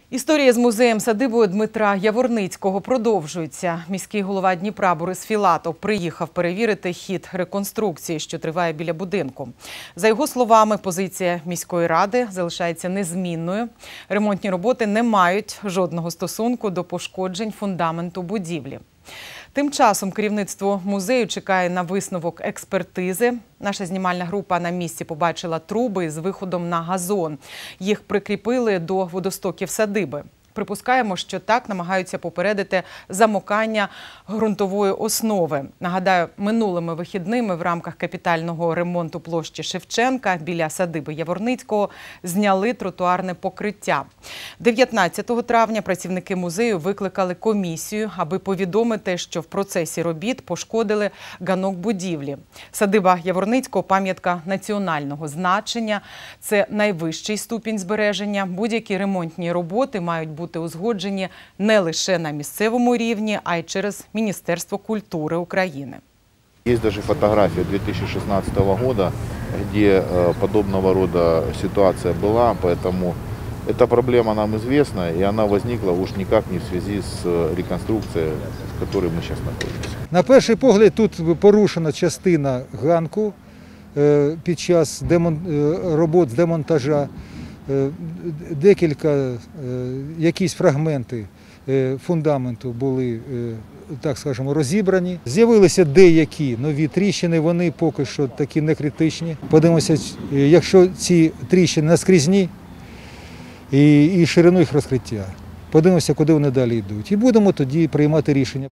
Історія з музеєм-садибою Дмитра Яворницького продовжується. Міський голова Дніпра Борис Філатов приїхав перевірити хід реконструкції, що триває біля будинку. За його словами, позиція міської ради залишається незмінною. Ремонтні роботи не мають жодного стосунку до пошкоджень фундаменту будівлі. Тим часом керівництво музею чекає на висновок експертизи. Наша знімальна група на місці побачила труби з виходом на газон. Їх прикріпили до водостоків садиби. Припускаємо, що так намагаються попередити замокання ґрунтової основи. Нагадаю, минулими вихідними в рамках капітального ремонту площі Шевченка біля садиби Яворницького зняли тротуарне покриття. 19 травня працівники музею викликали комісію, аби повідомити, що в процесі робіт пошкодили ганок будівлі. Садиба Яворницького – пам'ятка національного значення. Це найвищий ступінь збереження. Будь-які ремонтні роботи мають бути узгоджені не лише на місцевому рівні, а й через Міністерство культури України. Есть даже фотография 2016 года, где подобного рода ситуация была, поэтому эта проблема нам известна, и она возникла уж никак не в связи с реконструкцией, в которой мы сейчас находимся. На перший погляд тут порушена частина ганку під час робот з демонтажа. Декілька, якісь фрагменти фундаменту були, так скажемо, розібрані. З'явилися деякі нові тріщини, вони поки що такі не критичні. Подивимося, якщо ці тріщини наскрізні і ширину їх розкриття. Подивимося, куди вони далі йдуть. І будемо тоді приймати рішення.